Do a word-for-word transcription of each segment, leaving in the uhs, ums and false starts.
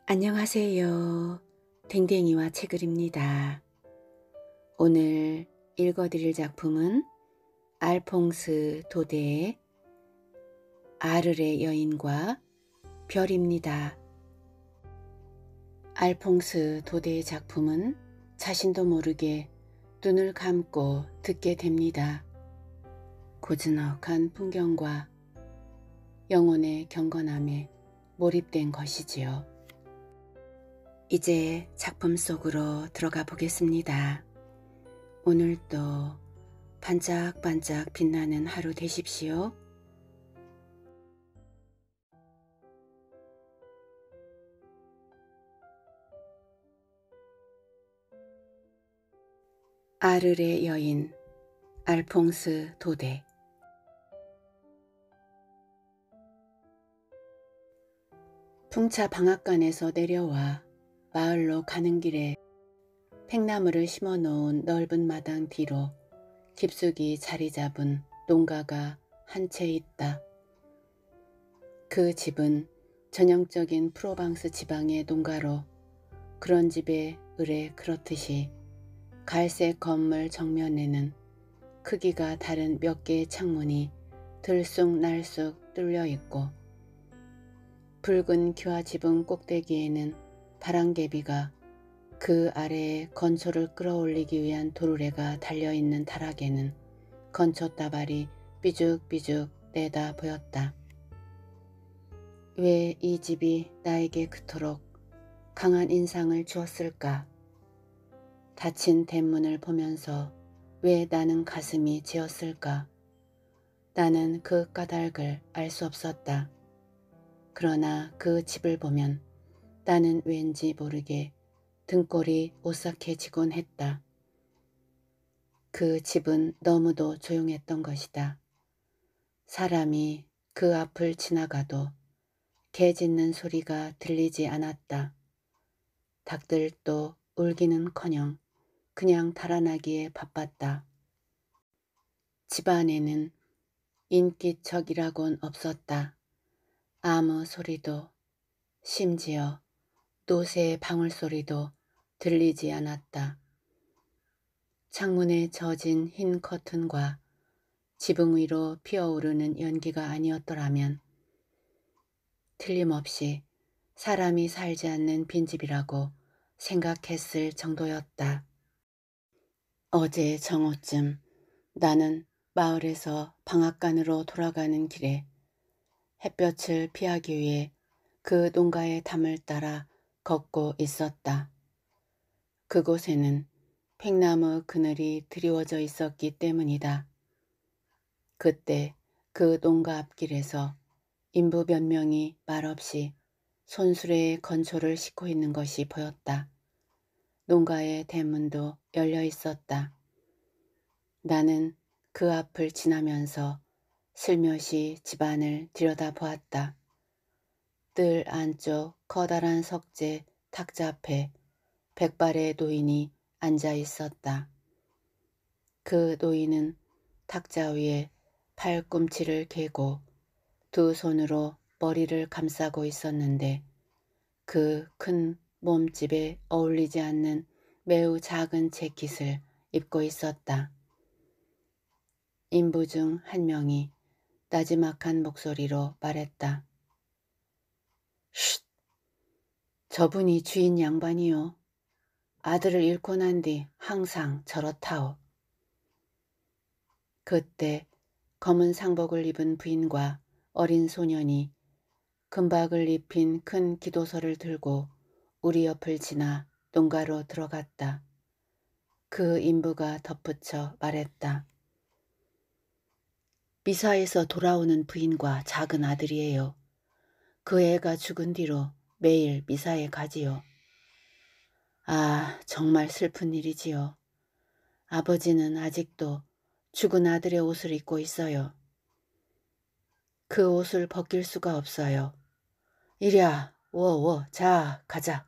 안녕하세요. 댕댕이와 책을입니다. 오늘 읽어드릴 작품은 알퐁스 도데의 아르레 여인과 별입니다. 알퐁스 도데의 작품은 자신도 모르게 눈을 감고 듣게 됩니다. 고즈넉한 풍경과 영혼의 경건함에 몰입된 것이지요. 이제 작품 속으로 들어가 보겠습니다. 오늘도 반짝반짝 빛나는 하루 되십시오. 아르레 여인 알퐁스 도데. 풍차 방앗간에서 내려와 마을로 가는 길에 팽나무를 심어 놓은 넓은 마당 뒤로 깊숙이 자리 잡은 농가가 한 채 있다. 그 집은 전형적인 프로방스 지방의 농가로 그런 집에 의뢰 그렇듯이 갈색 건물 정면에는 크기가 다른 몇 개의 창문이 들쑥날쑥 뚫려 있고 붉은 기와 지붕 꼭대기에는 바람개비가 그 아래에 건초를 끌어올리기 위한 도르래가 달려있는 다락에는 건초다발이 삐죽삐죽 내다 보였다. 왜 이 집이 나에게 그토록 강한 인상을 주었을까? 닫힌 대문을 보면서 왜 나는 가슴이 지었을까? 나는 그 까닭을 알 수 없었다. 그러나 그 집을 보면 나는 왠지 모르게 등골이 오싹해지곤 했다. 그 집은 너무도 조용했던 것이다. 사람이 그 앞을 지나가도 개 짖는 소리가 들리지 않았다. 닭들도 울기는커녕 그냥 달아나기에 바빴다. 집안에는 인기척이라곤 없었다. 아무 소리도, 심지어 노새의 방울소리도 들리지 않았다. 창문에 젖은 흰 커튼과 지붕 위로 피어오르는 연기가 아니었더라면 틀림없이 사람이 살지 않는 빈집이라고 생각했을 정도였다. 어제 정오쯤 나는 마을에서 방앗간으로 돌아가는 길에 햇볕을 피하기 위해 그 농가의 담을 따라 걷고 있었다. 그곳에는 팽나무 그늘이 드리워져 있었기 때문이다. 그때 그 농가 앞길에서 인부 몇 명이 말없이 손수레에 건초를 싣고 있는 것이 보였다. 농가의 대문도 열려 있었다. 나는 그 앞을 지나면서 슬며시 집안을 들여다보았다. 뜰 안쪽 커다란 석재 탁자 앞에 백발의 노인이 앉아 있었다. 그 노인은 탁자 위에 팔꿈치를 개고 두 손으로 머리를 감싸고 있었는데 그 큰 몸집에 어울리지 않는 매우 작은 재킷을 입고 있었다. 인부 중 한 명이 나지막한 목소리로 말했다. 쉿! 저분이 주인 양반이요. 아들을 잃고 난 뒤 항상 저렇다오. 그때 검은 상복을 입은 부인과 어린 소년이 금박을 입힌 큰 기도서를 들고 우리 옆을 지나 농가로 들어갔다. 그 인부가 덧붙여 말했다. 미사에서 돌아오는 부인과 작은 아들이에요. 그 애가 죽은 뒤로 매일 미사에 가지요. 아, 정말 슬픈 일이지요. 아버지는 아직도 죽은 아들의 옷을 입고 있어요. 그 옷을 벗길 수가 없어요. 이랴, 워워, 자, 가자.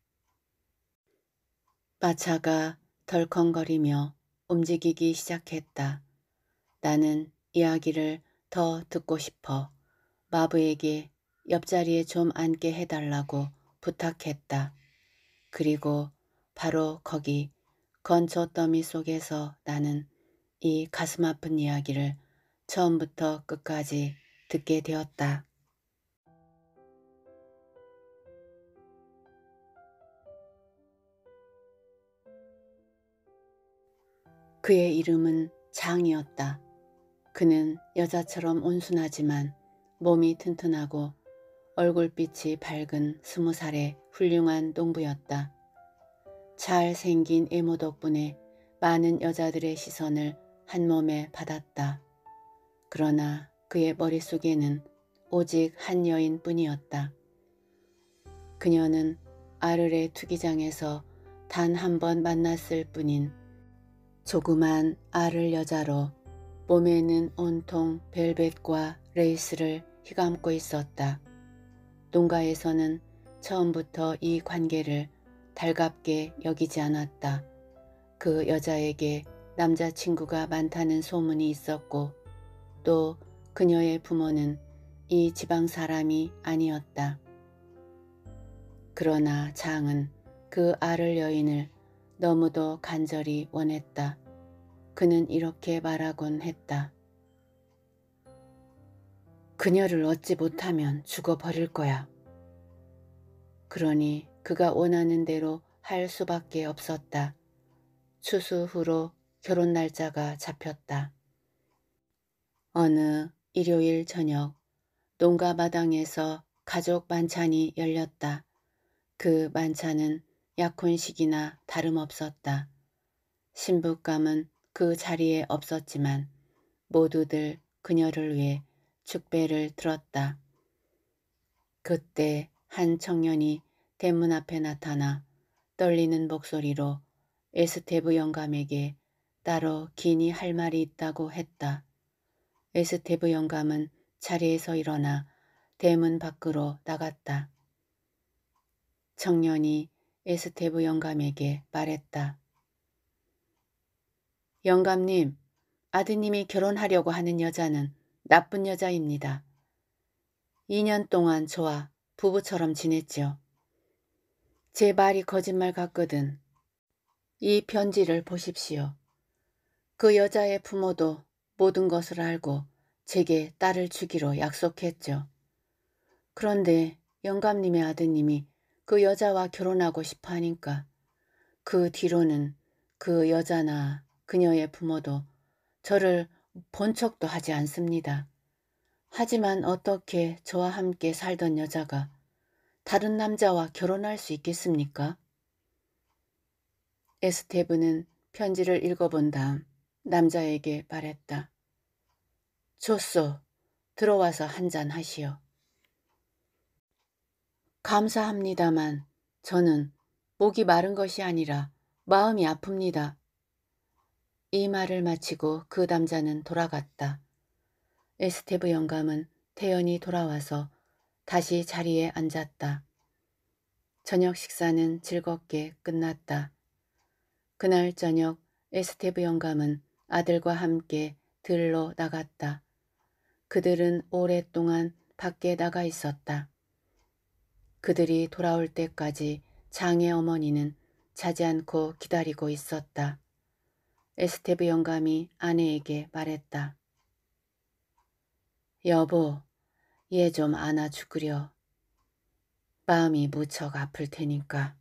마차가 덜컹거리며 움직이기 시작했다. 나는 이야기를 더 듣고 싶어 마부에게 옆자리에 좀 앉게 해달라고 부탁했다. 그리고 바로 거기 건조 더미 속에서 나는 이 가슴 아픈 이야기를 처음부터 끝까지 듣게 되었다. 그의 이름은 장이었다. 그는 여자처럼 온순하지만 몸이 튼튼하고 얼굴빛이 밝은 스무 살의 훌륭한 농부였다. 잘생긴 외모 덕분에 많은 여자들의 시선을 한 몸에 받았다. 그러나 그의 머릿속에는 오직 한 여인뿐이었다. 그녀는 아르레 투기장에서 단 한 번 만났을 뿐인 조그만 아를 여자로 몸에는 온통 벨벳과 레이스를 휘감고 있었다. 농가에서는 처음부터 이 관계를 달갑게 여기지 않았다. 그 여자에게 남자친구가 많다는 소문이 있었고 또 그녀의 부모는 이 지방 사람이 아니었다. 그러나 장은 그 아를 여인을 너무도 간절히 원했다. 그는 이렇게 말하곤 했다. 그녀를 얻지 못하면 죽어버릴 거야. 그러니 그가 원하는 대로 할 수밖에 없었다. 추수 후로 결혼 날짜가 잡혔다. 어느 일요일 저녁 농가 마당에서 가족 만찬이 열렸다. 그 만찬은 약혼식이나 다름없었다. 신부감은 그 자리에 없었지만 모두들 그녀를 위해 축배를 들었다. 그때 한 청년이 대문 앞에 나타나 떨리는 목소리로 에스테브 영감에게 따로 기니 할 말이 있다고 했다. 에스테브 영감은 자리에서 일어나 대문 밖으로 나갔다. 청년이 에스테브 영감에게 말했다. 영감님, 아드님이 결혼하려고 하는 여자는 나쁜 여자입니다. 이 년 동안 저와 부부처럼 지냈죠. 제 말이 거짓말 같거든. 이 편지를 보십시오. 그 여자의 부모도 모든 것을 알고 제게 딸을 주기로 약속했죠. 그런데 영감님의 아드님이 그 여자와 결혼하고 싶어 하니까 그 뒤로는 그 여자나 그녀의 부모도 저를 본 척도 하지 않습니다. 하지만 어떻게 저와 함께 살던 여자가 다른 남자와 결혼할 수 있겠습니까? 에스테브는 편지를 읽어본 다음 남자에게 말했다. 좋소. 들어와서 한잔 하시오. 감사합니다만 저는 목이 마른 것이 아니라 마음이 아픕니다. 이 말을 마치고 그 남자는 돌아갔다. 에스테브 영감은 태연히 돌아와서 다시 자리에 앉았다. 저녁 식사는 즐겁게 끝났다. 그날 저녁 에스테브 영감은 아들과 함께 들로 나갔다. 그들은 오랫동안 밖에 나가 있었다. 그들이 돌아올 때까지 장의 어머니는 자지 않고 기다리고 있었다. 에스테브 영감이 아내에게 말했다. 여보, 얘 좀 안아 죽으려. 마음이 무척 아플 테니까.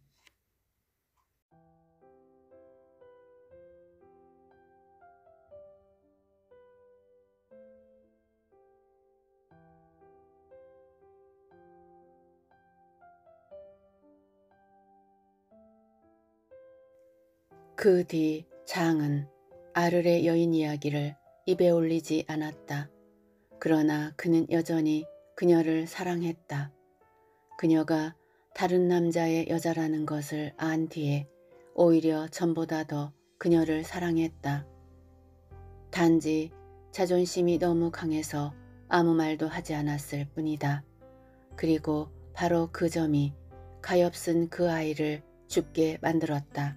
그 뒤 장은 아르레 여인 이야기를 입에 올리지 않았다. 그러나 그는 여전히 그녀를 사랑했다. 그녀가 다른 남자의 여자라는 것을 안 뒤에 오히려 전보다 더 그녀를 사랑했다. 단지 자존심이 너무 강해서 아무 말도 하지 않았을 뿐이다. 그리고 바로 그 점이 가엾은 그 아이를 죽게 만들었다.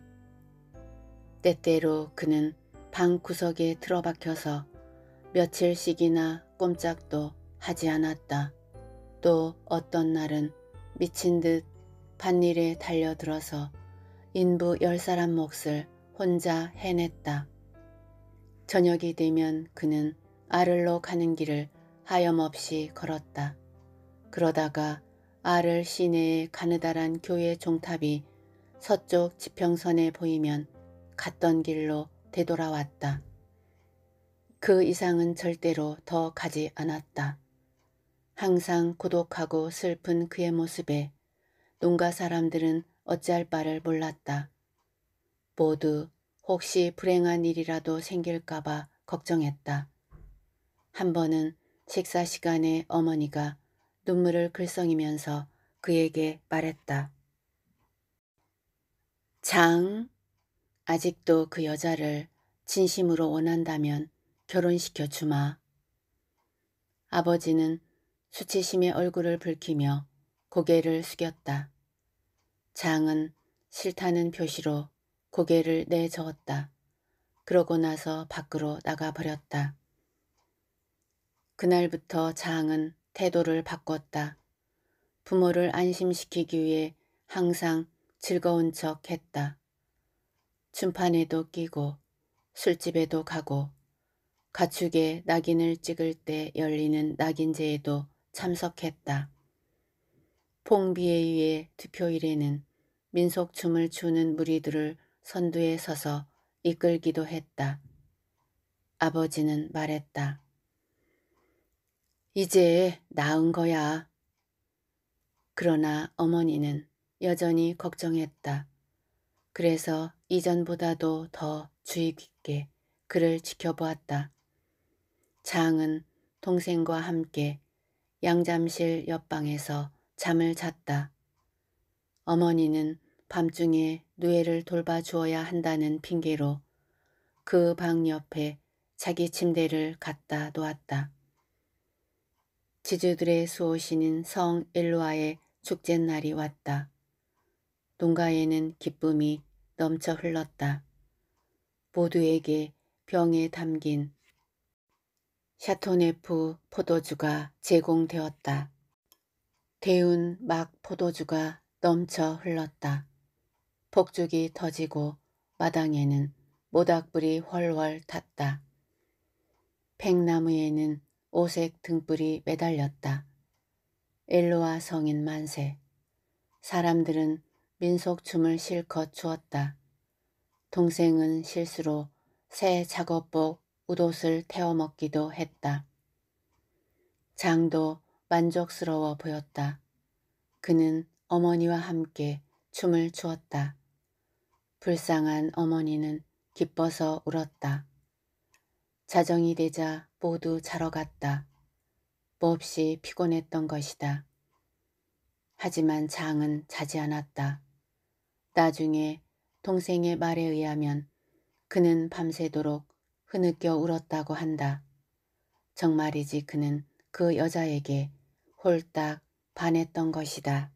때때로 그는 방 구석에 틀어박혀서 며칠씩이나 꼼짝도 하지 않았다. 또 어떤 날은 미친 듯 밭일에 달려들어서 인부 열 사람 몫을 혼자 해냈다. 저녁이 되면 그는 아를로 가는 길을 하염없이 걸었다. 그러다가 아를 시내의 가느다란 교회 종탑이 서쪽 지평선에 보이면 갔던 길로 되돌아왔다. 그 이상은 절대로 더 가지 않았다. 항상 고독하고 슬픈 그의 모습에 농가 사람들은 어찌할 바를 몰랐다. 모두 혹시 불행한 일이라도 생길까봐 걱정했다. 한 번은 식사 시간에 어머니가 눈물을 글썽이면서 그에게 말했다. 장, 아직도 그 여자를 진심으로 원한다면 결혼시켜 주마. 아버지는 수치심에 얼굴을 붉히며 고개를 숙였다. 장은 싫다는 표시로 고개를 내저었다. 그러고 나서 밖으로 나가버렸다. 그날부터 장은 태도를 바꿨다. 부모를 안심시키기 위해 항상 즐거운 척 했다. 춤판에도 끼고 술집에도 가고 가축에 낙인을 찍을 때 열리는 낙인제에도 참석했다. 봉비에 의해 투표일에는 민속춤을 추는 무리들을 선두에 서서 이끌기도 했다. 아버지는 말했다. 이제 나은 거야. 그러나 어머니는 여전히 걱정했다. 그래서 이전보다도 더 주의 깊게 그를 지켜보았다. 장은 동생과 함께 양잠실 옆방에서 잠을 잤다. 어머니는 밤중에 누에를 돌봐주어야 한다는 핑계로 그 방 옆에 자기 침대를 갖다 놓았다. 지주들의 수호신인 성 엘로아의 축제날이 왔다. 농가에는 기쁨이 넘쳐 흘렀다. 모두에게 병에 담긴 샤토네프 포도주가 제공되었다. 데운 막 포도주가 넘쳐 흘렀다. 폭죽이 터지고 마당에는 모닥불이 훨훨 탔다. 팽나무에는 오색 등불이 매달렸다. 엘로아 성인 만세. 사람들은 민속춤을 실컷 추었다. 동생은 실수로 새 작업복 웃옷을 태워 먹기도 했다. 장도 만족스러워 보였다. 그는 어머니와 함께 춤을 추었다. 불쌍한 어머니는 기뻐서 울었다. 자정이 되자 모두 자러 갔다. 몹시 피곤했던 것이다. 하지만 장은 자지 않았다. 나중에 동생의 말에 의하면 그는 밤새도록 흐느껴 울었다고 한다. 정말이지 그는 그 여자에게 홀딱 반했던 것이다.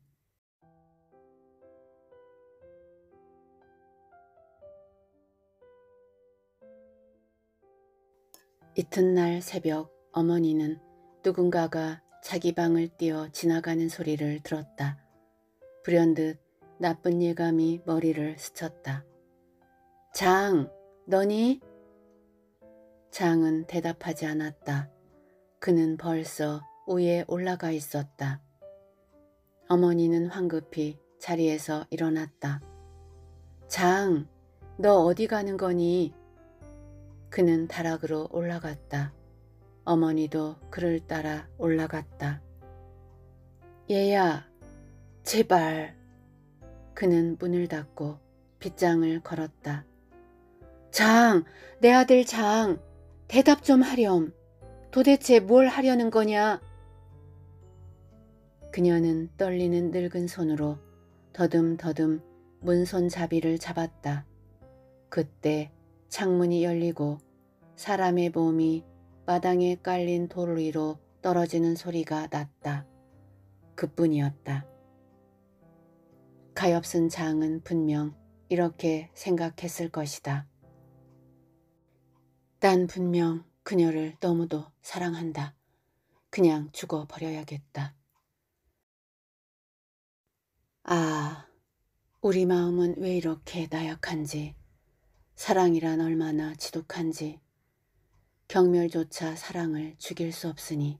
이튿날 새벽 어머니는 누군가가 자기 방을 뛰어 지나가는 소리를 들었다. 불현듯 나쁜 예감이 머리를 스쳤다. 장, 너니? 장은 대답하지 않았다. 그는 벌써 위에 올라가 있었다. 어머니는 황급히 자리에서 일어났다. 장, 너 어디 가는 거니? 그는 다락으로 올라갔다. 어머니도 그를 따라 올라갔다. 얘야, 제발. 그는 문을 닫고 빗장을 걸었다. 장, 내 아들 장, 대답 좀 하렴. 도대체 뭘 하려는 거냐? 그녀는 떨리는 늙은 손으로 더듬더듬 문손잡이를 잡았다. 그때 창문이 열리고 사람의 몸이 마당에 깔린 돌 위로 떨어지는 소리가 났다. 그뿐이었다. 가엾은 장은 분명 이렇게 생각했을 것이다. 난 분명 그녀를 너무도 사랑한다. 그냥 죽어버려야겠다. 아, 우리 마음은 왜 이렇게 나약한지, 사랑이란 얼마나 지독한지, 경멸조차 사랑을 죽일 수 없으니.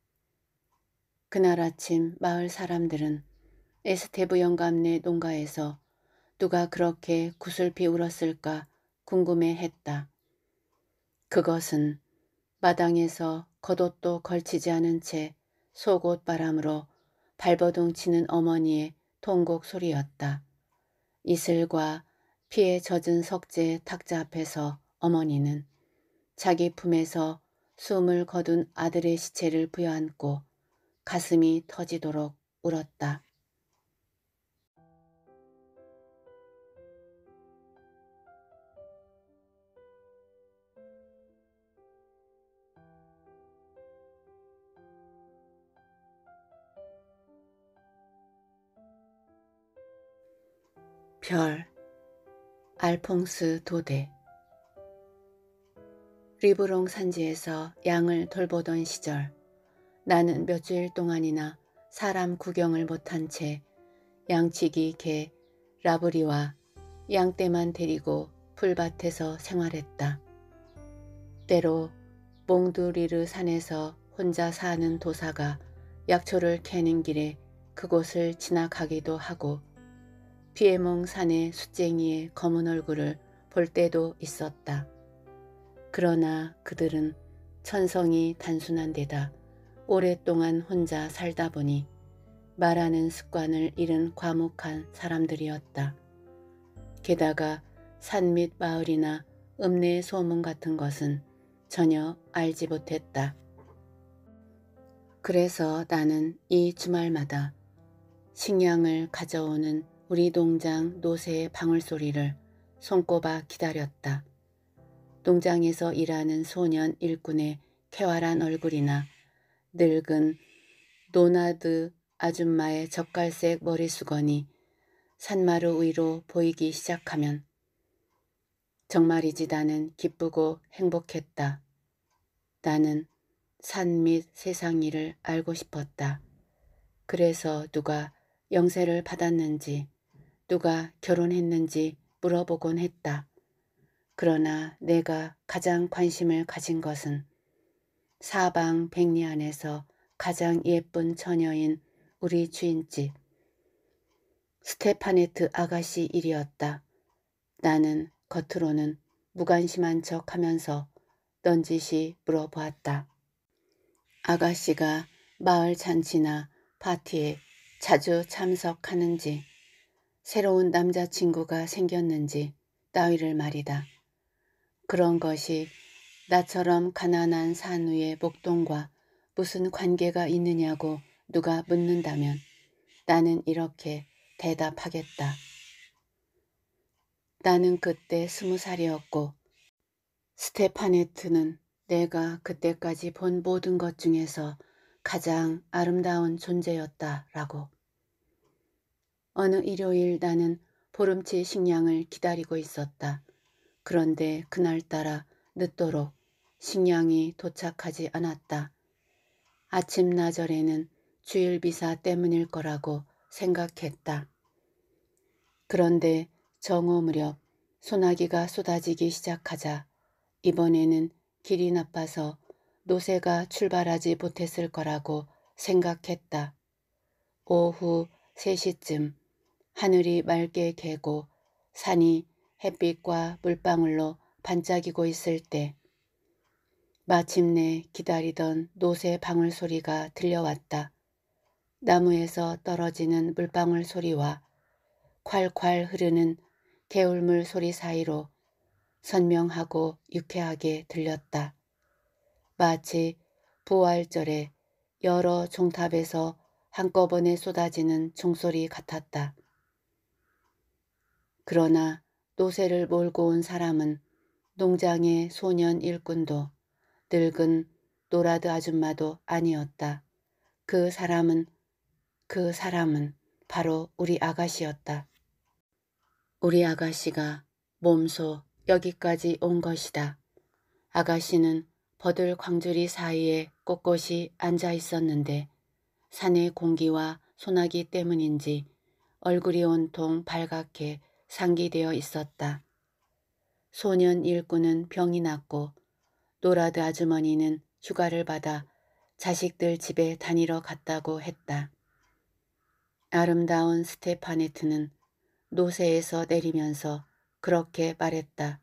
그날 아침 마을 사람들은 에스테브 영감네 농가에서 누가 그렇게 구슬피 울었을까 궁금해했다. 그것은 마당에서 겉옷도 걸치지 않은 채 속옷 바람으로 발버둥 치는 어머니의 통곡 소리였다. 이슬과 피에 젖은 석재 탁자 앞에서 어머니는 자기 품에서 숨을 거둔 아들의 시체를 부여안고 가슴이 터지도록 울었다. 별, 알퐁스 도데. 리브롱 산지에서 양을 돌보던 시절 나는 몇 주일 동안이나 사람 구경을 못한 채 양치기 개 라브리와 양떼만 데리고 풀밭에서 생활했다. 때로 몽두리르 산에서 혼자 사는 도사가 약초를 캐는 길에 그곳을 지나가기도 하고 비에몽 산의 숫쟁이의 검은 얼굴을 볼 때도 있었다. 그러나 그들은 천성이 단순한 데다 오랫동안 혼자 살다 보니 말하는 습관을 잃은 과묵한 사람들이었다. 게다가 산 밑 마을이나 읍내의 소문 같은 것은 전혀 알지 못했다. 그래서 나는 이 주말마다 식량을 가져오는 우리 농장 노새의 방울소리를 손꼽아 기다렸다. 농장에서 일하는 소년 일꾼의 쾌활한 얼굴이나 늙은 노나드 아줌마의 젓갈색 머리수건이 산마루 위로 보이기 시작하면 정말이지 나는 기쁘고 행복했다. 나는 산 밑 세상 일을 알고 싶었다. 그래서 누가 영세를 받았는지 누가 결혼했는지 물어보곤 했다. 그러나 내가 가장 관심을 가진 것은 사방 백리 안에서 가장 예쁜 처녀인 우리 주인집 스테파네트 아가씨 일이었다. 나는 겉으로는 무관심한 척 하면서 넌지시 물어보았다. 아가씨가 마을 잔치나 파티에 자주 참석하는지, 새로운 남자친구가 생겼는지 따위를 말이다. 그런 것이 나처럼 가난한 산 위의 목동과 무슨 관계가 있느냐고 누가 묻는다면 나는 이렇게 대답하겠다. 나는 그때 스무 살이었고 스테파네트는 내가 그때까지 본 모든 것 중에서 가장 아름다운 존재였다라고. 어느 일요일 나는 보름치 식량을 기다리고 있었다. 그런데 그날따라 늦도록 식량이 도착하지 않았다. 아침 나절에는 주일비사 때문일 거라고 생각했다. 그런데 정오 무렵 소나기가 쏟아지기 시작하자 이번에는 길이 나빠서 노새가 출발하지 못했을 거라고 생각했다. 오후 세 시쯤 하늘이 맑게 개고 산이 햇빛과 물방울로 반짝이고 있을 때 마침내 기다리던 노새 방울 소리가 들려왔다. 나무에서 떨어지는 물방울 소리와 콸콸 흐르는 개울물 소리 사이로 선명하고 유쾌하게 들렸다. 마치 부활절에 여러 종탑에서 한꺼번에 쏟아지는 종소리 같았다. 그러나 노새를 몰고 온 사람은 농장의 소년 일꾼도 늙은 노라드 아줌마도 아니었다. 그 사람은 그 사람은 바로 우리 아가씨였다. 우리 아가씨가 몸소 여기까지 온 것이다. 아가씨는 버들 광주리 사이에 꼿꼿이 앉아 있었는데 산의 공기와 소나기 때문인지 얼굴이 온통 발갛게 상기되어 있었다. 소년 일꾼은 병이 났고 노라드 아주머니는 휴가를 받아 자식들 집에 다니러 갔다고 했다. 아름다운 스테파네트는 노새에서 내리면서 그렇게 말했다.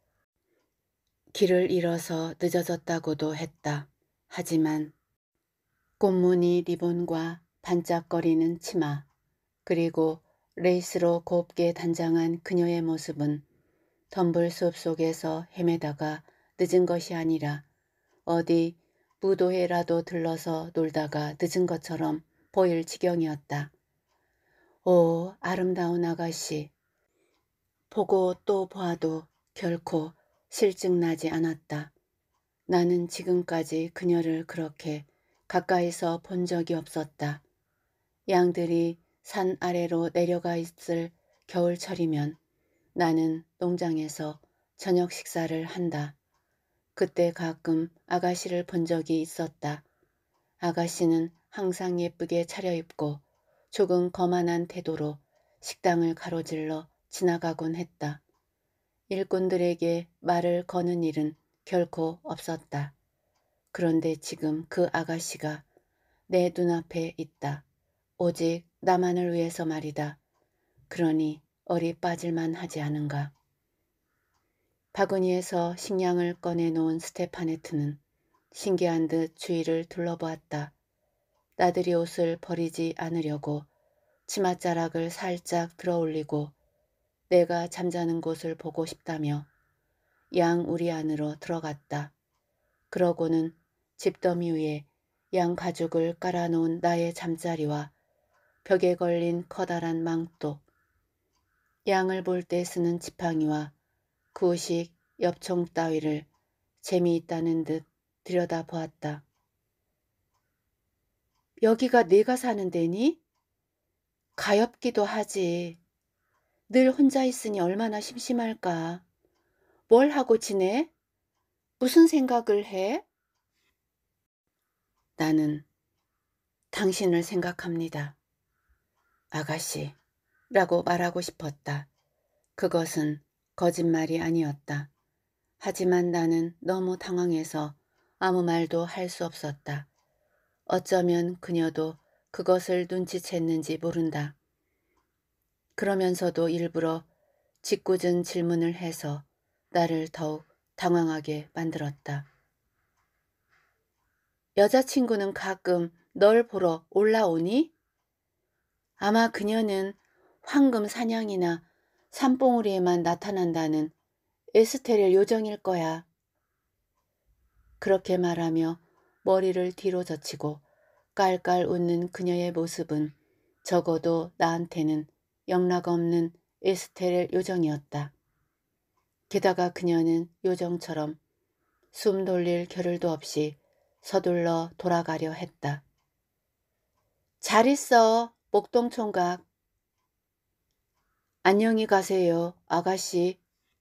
길을 잃어서 늦어졌다고도 했다. 하지만 꽃무늬 리본과 반짝거리는 치마 그리고 레이스로 곱게 단장한 그녀의 모습은 덤불숲 속에서 헤매다가 늦은 것이 아니라 어디 무도회라도 들러서 놀다가 늦은 것처럼 보일 지경이었다. 오, 아름다운 아가씨. 보고 또 보아도 결코 실증나지 않았다. 나는 지금까지 그녀를 그렇게 가까이서 본 적이 없었다. 양들이 산 아래로 내려가 있을 겨울철이면 나는 농장에서 저녁 식사를 한다. 그때 가끔 아가씨를 본 적이 있었다. 아가씨는 항상 예쁘게 차려입고 조금 거만한 태도로 식당을 가로질러 지나가곤 했다. 일꾼들에게 말을 거는 일은 결코 없었다. 그런데 지금 그 아가씨가 내 눈앞에 있다. 오직 나만을 위해서 말이다. 그러니 어리 빠질만 하지 않은가. 바구니에서 식량을 꺼내놓은 스테파네트는 신기한 듯 주위를 둘러보았다. 나들이 옷을 버리지 않으려고 치맛자락을 살짝 들어올리고 내가 잠자는 곳을 보고 싶다며 양 우리 안으로 들어갔다. 그러고는 집더미 위에 양 가죽을 깔아놓은 나의 잠자리와 벽에 걸린 커다란 망토, 양을 볼 때 쓰는 지팡이와 구식 엽총 따위를 재미있다는 듯 들여다보았다. 여기가 네가 사는 데니? 가엾기도 하지. 늘 혼자 있으니 얼마나 심심할까. 뭘 하고 지내? 무슨 생각을 해? 나는 당신을 생각합니다. 아가씨 라고 말하고 싶었다. 그것은 거짓말이 아니었다. 하지만 나는 너무 당황해서 아무 말도 할 수 없었다. 어쩌면 그녀도 그것을 눈치챘는지 모른다. 그러면서도 일부러 짓궂은 질문을 해서 나를 더욱 당황하게 만들었다. 여자친구는 가끔 널 보러 올라오니? 아마 그녀는 황금 사냥이나 산봉우리에만 나타난다는 에스테렐 요정일 거야. 그렇게 말하며 머리를 뒤로 젖히고 깔깔 웃는 그녀의 모습은 적어도 나한테는 영락없는 에스테렐 요정이었다. 게다가 그녀는 요정처럼 숨 돌릴 겨를도 없이 서둘러 돌아가려 했다. 잘 있어, 목동총각. 안녕히 가세요, 아가씨.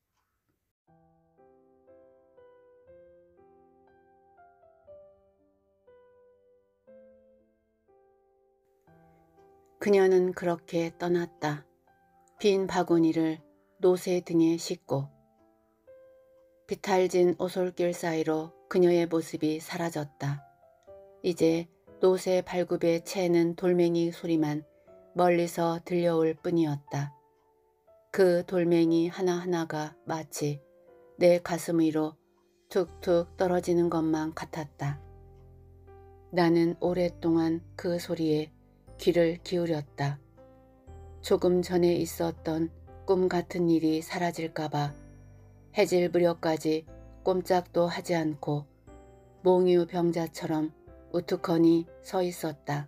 그녀는 그렇게 떠났다. 빈 바구니를 노새 등에 싣고 비탈진 오솔길 사이로 그녀의 모습이 사라졌다. 이제 노새 발굽에 채는 돌멩이 소리만 멀리서 들려올 뿐이었다. 그 돌멩이 하나하나가 마치 내 가슴 위로 툭툭 떨어지는 것만 같았다. 나는 오랫동안 그 소리에 귀를 기울였다. 조금 전에 있었던 꿈 같은 일이 사라질까봐 해질 무렵까지 꼼짝도 하지 않고 몽유 병자처럼 우두커니 서 있었다.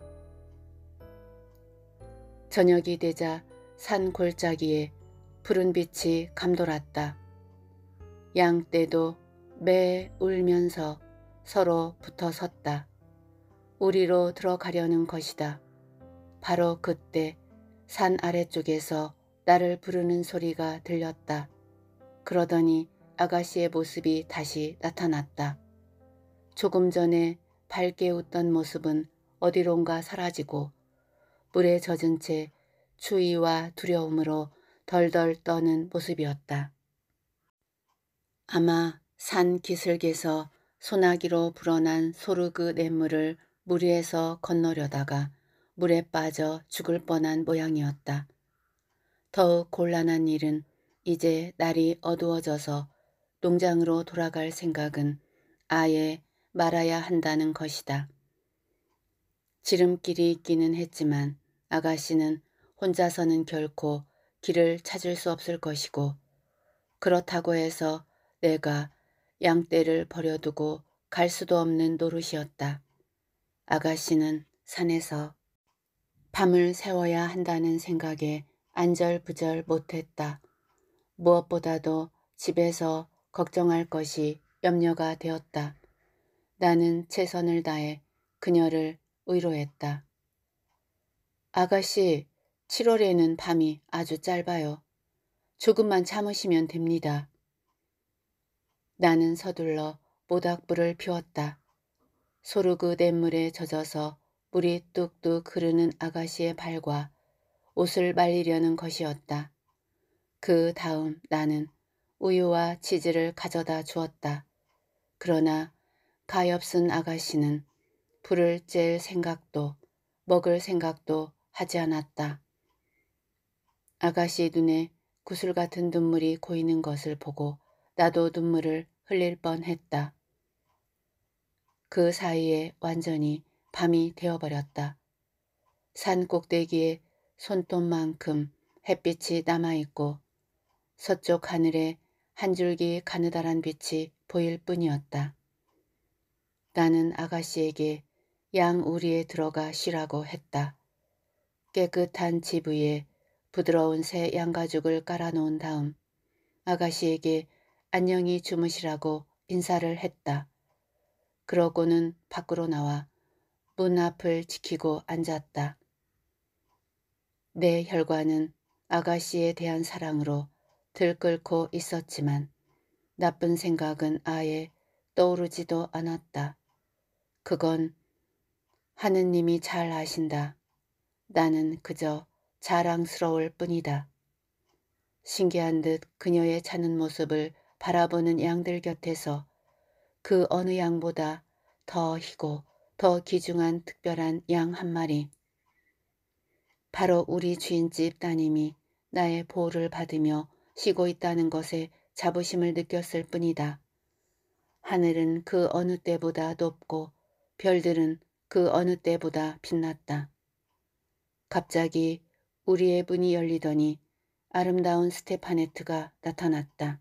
저녁이 되자 산 골짜기에 푸른 빛이 감돌았다. 양떼도 매 울면서 서로 붙어 섰다. 우리로 들어가려는 것이다. 바로 그때 산 아래쪽에서 나를 부르는 소리가 들렸다. 그러더니 아가씨의 모습이 다시 나타났다. 조금 전에 밝게 웃던 모습은 어디론가 사라지고 물에 젖은 채 추위와 두려움으로 덜덜 떠는 모습이었다. 아마 산 기슭에서 소나기로 불어난 소르그 냇물을 물 위에서 건너려다가 물에 빠져 죽을 뻔한 모양이었다. 더욱 곤란한 일은 이제 날이 어두워져서 농장으로 돌아갈 생각은 아예 말아야 한다는 것이다. 지름길이 있기는 했지만 아가씨는 혼자서는 결코 길을 찾을 수 없을 것이고, 그렇다고 해서 내가 양떼를 버려두고 갈 수도 없는 노릇이었다. 아가씨는 산에서 밤을 새워야 한다는 생각에 안절부절 못했다. 무엇보다도 집에서 걱정할 것이 염려가 되었다. 나는 최선을 다해 그녀를 위로했다. 아가씨, 칠월에는 밤이 아주 짧아요. 조금만 참으시면 됩니다. 나는 서둘러 모닥불을 피웠다. 소르그 냇물에 젖어서 물이 뚝뚝 흐르는 아가씨의 발과 옷을 말리려는 것이었다. 그 다음 나는 우유와 치즈를 가져다 주었다. 그러나 가엾은 아가씨는 불을 쬐 생각도 먹을 생각도 하지 않았다. 아가씨 눈에 구슬 같은 눈물이 고이는 것을 보고 나도 눈물을 흘릴 뻔했다. 그 사이에 완전히 밤이 되어버렸다. 산 꼭대기에 손톱만큼 햇빛이 남아있고 서쪽 하늘에 한 줄기 가느다란 빛이 보일 뿐이었다. 나는 아가씨에게 양우리에 들어가 쉬라고 했다. 깨끗한 집 위에 부드러운 새 양가죽을 깔아놓은 다음 아가씨에게 안녕히 주무시라고 인사를 했다. 그러고는 밖으로 나와 문 앞을 지키고 앉았다. 내 혈관은 아가씨에 대한 사랑으로 들끓고 있었지만 나쁜 생각은 아예 떠오르지도 않았다. 그건 하느님이 잘 아신다. 나는 그저 자랑스러울 뿐이다. 신기한 듯 그녀의 자는 모습을 바라보는 양들 곁에서 그 어느 양보다 더 희고 더 귀중한 특별한 양 한 마리, 바로 우리 주인집 따님이 나의 보호를 받으며 쉬고 있다는 것에 자부심을 느꼈을 뿐이다. 하늘은 그 어느 때보다 높고 별들은 그 어느 때보다 빛났다. 갑자기 우리의 문이 열리더니 아름다운 스테파네트가 나타났다.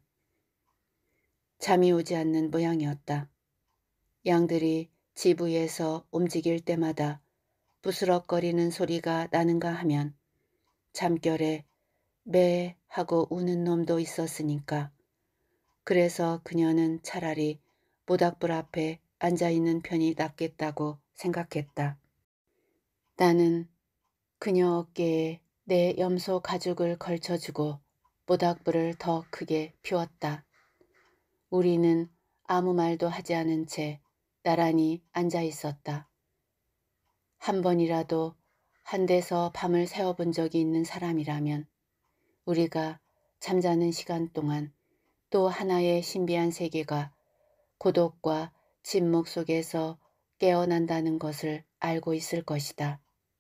잠이 오지 않는 모양이었다. 양들이 집 위에서 움직일 때마다 부스럭거리는 소리가 나는가 하면 잠결에 매 하고 우는 놈도 있었으니까. 그래서 그녀는 차라리 모닥불 앞에 앉아있는 편이 낫겠다고 생각했다. 나는 그녀 어깨에 내 염소 가죽을 걸쳐주고 모닥불을 더 크게 피웠다. 우리는 아무 말도 하지 않은 채 나란히 앉아 있었다. 한 번이라도 한 데서 밤을 새워본 적이 있는 사람이라면 우리가 잠자는 시간 동안 또 하나의 신비한 세계가 고독과 침묵 속에서 깨어난다는 것을 알고 있을 것이다.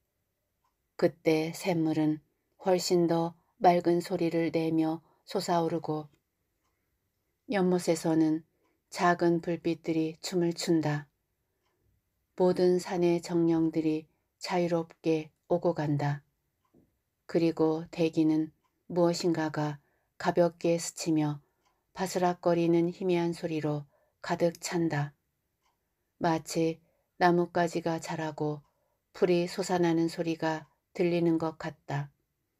그때 샘물은 훨씬 더 맑은 소리를 내며 솟아오르고 연못에서는 작은 불빛들이 춤을 춘다. 모든 산의 정령들이 자유롭게 오고 간다. 그리고 대기는 무엇인가가 가볍게 스치며 바스락거리는 희미한 소리로 가득 찬다. 마치 나뭇가지가 자라고 풀이 솟아나는 소리가 들리는 것 같다.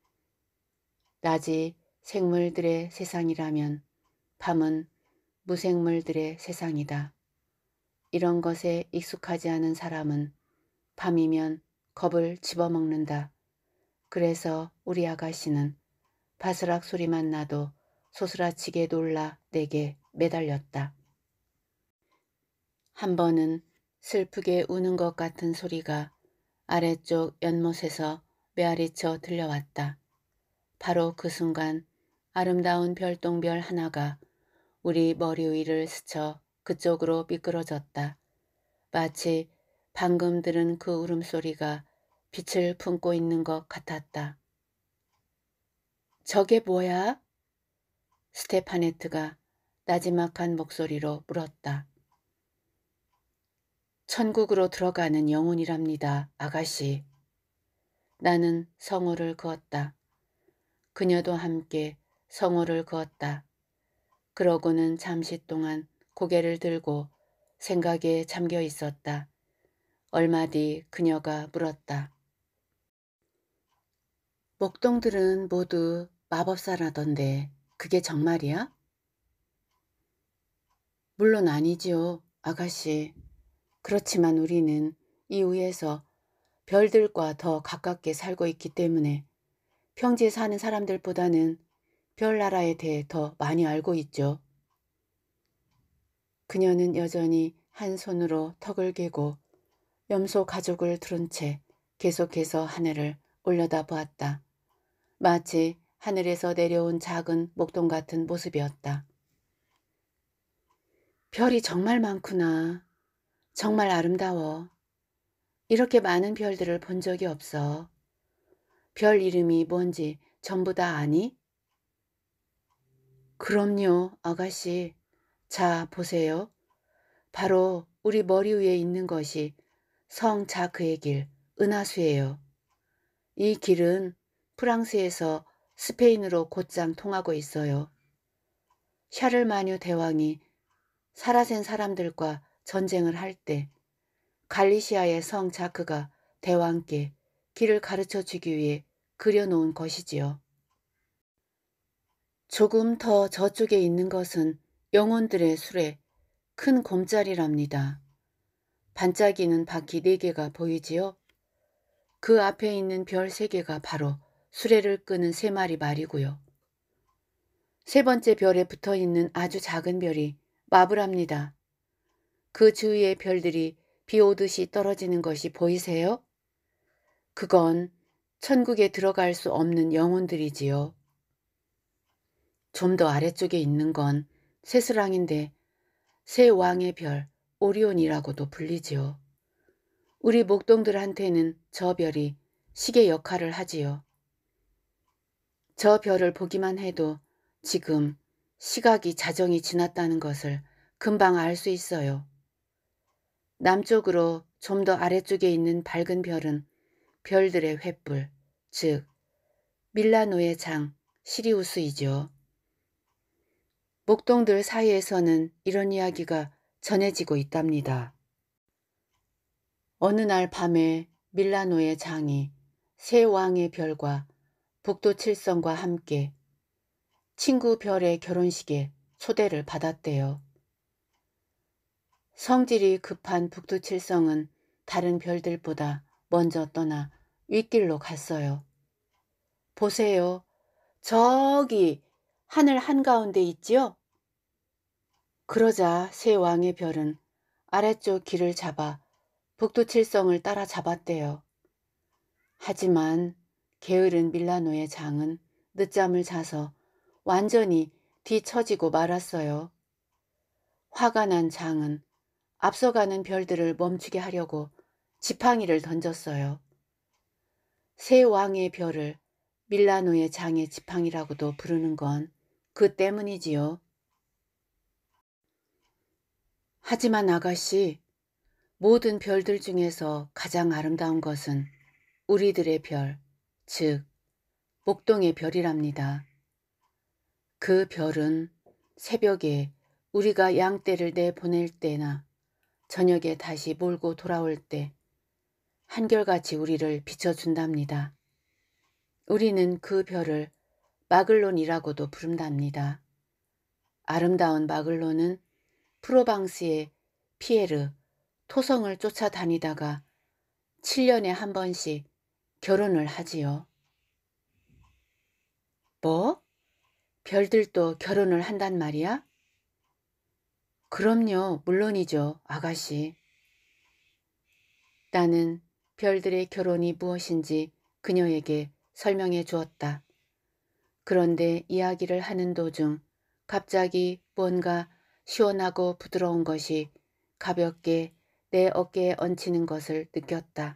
낮이 생물들의 세상이라면 밤은 무생물들의 세상이다. 이런 것에 익숙하지 않은 사람은 밤이면 겁을 집어먹는다. 그래서 우리 아가씨는 바스락 소리만 나도 소스라치게 놀라 내게 매달렸다. 한 번은 슬프게 우는 것 같은 소리가 아래쪽 연못에서 메아리쳐 들려왔다. 바로 그 순간 아름다운 별똥별 하나가 우리 머리 위를 스쳐 그쪽으로 미끄러졌다. 마치 방금 들은 그 울음소리가 빛을 품고 있는 것 같았다. 저게 뭐야? 스테파네트가 나지막한 목소리로 물었다. 천국으로 들어가는 영혼이랍니다, 아가씨. 나는 성호를 그었다. 그녀도 함께 성호를 그었다. 그러고는 잠시 동안 고개를 들고 생각에 잠겨 있었다. 얼마 뒤 그녀가 물었다. 목동들은 모두 마법사라던데 그게 정말이야? 물론 아니지요, 아가씨. 그렇지만 우리는 이 위에서 별들과 더 가깝게 살고 있기 때문에 평지에 사는 사람들보다는 별나라에 대해 더 많이 알고 있죠. 그녀는 여전히 한 손으로 턱을 개고 염소 가죽을 두른 채 계속해서 하늘을 올려다 보았다. 마치 하늘에서 내려온 작은 목동 같은 모습이었다. 별이 정말 많구나. 정말 아름다워. 이렇게 많은 별들을 본 적이 없어. 별 이름이 뭔지 전부 다 아니? 그럼요, 아가씨. 자, 보세요. 바로 우리 머리 위에 있는 것이 성 자크의 길, 은하수예요. 이 길은 프랑스에서 스페인으로 곧장 통하고 있어요. 샤를마뉴 대왕이 사라센 사람들과 전쟁을 할 때 갈리시아의 성 자크가 대왕께 길을 가르쳐 주기 위해 그려놓은 것이지요. 조금 더 저쪽에 있는 것은 영혼들의 수레, 큰 곰자리랍니다. 반짝이는 바퀴 네 개가 보이지요? 그 앞에 있는 별 세 개가 바로 수레를 끄는 세 마리 말이고요. 세 번째 별에 붙어 있는 아주 작은 별이 마브랍니다. 그 주위의 별들이 비 오듯이 떨어지는 것이 보이세요? 그건 천국에 들어갈 수 없는 영혼들이지요. 좀 더 아래쪽에 있는 건 세스랑인데 새 왕의 별 오리온이라고도 불리지요. 우리 목동들한테는 저 별이 시계 역할을 하지요. 저 별을 보기만 해도 지금 시각이 자정이 지났다는 것을 금방 알 수 있어요. 남쪽으로 좀 더 아래쪽에 있는 밝은 별은 별들의 횃불, 즉 밀라노의 장 시리우스이죠. 목동들 사이에서는 이런 이야기가 전해지고 있답니다. 어느 날 밤에 밀라노의 장이 새 왕의 별과 북두 칠성과 함께 친구 별의 결혼식에 초대를 받았대요. 성질이 급한 북두 칠성은 다른 별들보다 먼저 떠나 윗길로 갔어요. 보세요. 저기 하늘 한가운데 있지요? 그러자 새 왕의 별은 아래쪽 길을 잡아 북두칠성을 따라 잡았대요. 하지만 게으른 밀라노의 장은 늦잠을 자서 완전히 뒤처지고 말았어요. 화가 난 장은 앞서가는 별들을 멈추게 하려고 지팡이를 던졌어요. 새 왕의 별을 밀라노의 장의 지팡이라고도 부르는 건 그 때문이지요. 하지만 아가씨, 모든 별들 중에서 가장 아름다운 것은 우리들의 별, 즉 목동의 별이랍니다. 그 별은 새벽에 우리가 양떼를 내보낼 때나 저녁에 다시 몰고 돌아올 때 한결같이 우리를 비춰준답니다. 우리는 그 별을 마글론이라고도 부른답니다. 아름다운 마글론은 프로방스의 피에르, 토성을 쫓아다니다가 칠 년에 한 번씩 결혼을 하지요. 뭐? 별들도 결혼을 한단 말이야? 그럼요, 물론이죠, 아가씨. 나는 별들의 결혼이 무엇인지 그녀에게 설명해 주었다. 그런데 이야기를 하는 도중 갑자기 뭔가 시원하고 부드러운 것이 가볍게 내 어깨에 얹히는 것을 느꼈다.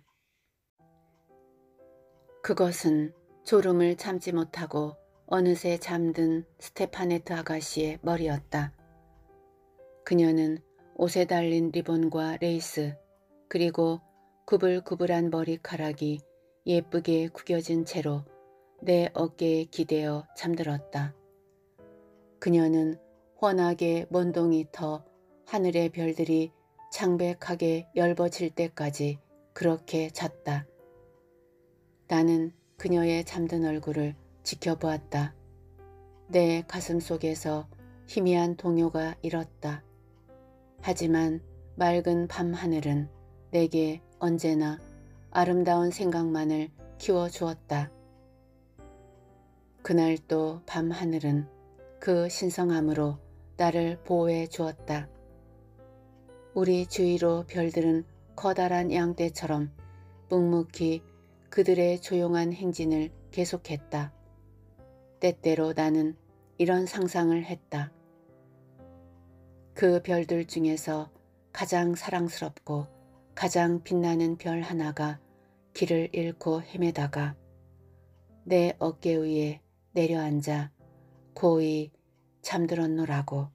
그것은 졸음을 참지 못하고 어느새 잠든 스테파네트 아가씨의 머리였다. 그녀는 옷에 달린 리본과 레이스 그리고 구불구불한 머리카락이 예쁘게 구겨진 채로 내 어깨에 기대어 잠들었다. 그녀는 환하게 먼동이 터 하늘의 별들이 창백하게 엷어질 때까지 그렇게 잤다. 나는 그녀의 잠든 얼굴을 지켜보았다. 내 가슴 속에서 희미한 동요가 일었다. 하지만 맑은 밤하늘은 내게 언제나 아름다운 생각만을 키워주었다. 그날 또 밤하늘은 그 신성함으로 나를 보호해 주었다. 우리 주위로 별들은 커다란 양떼처럼 묵묵히 그들의 조용한 행진을 계속했다. 때때로 나는 이런 상상을 했다. 그 별들 중에서 가장 사랑스럽고 가장 빛나는 별 하나가 길을 잃고 헤매다가 내 어깨 위에 내려앉아 고이 잠들었노라고.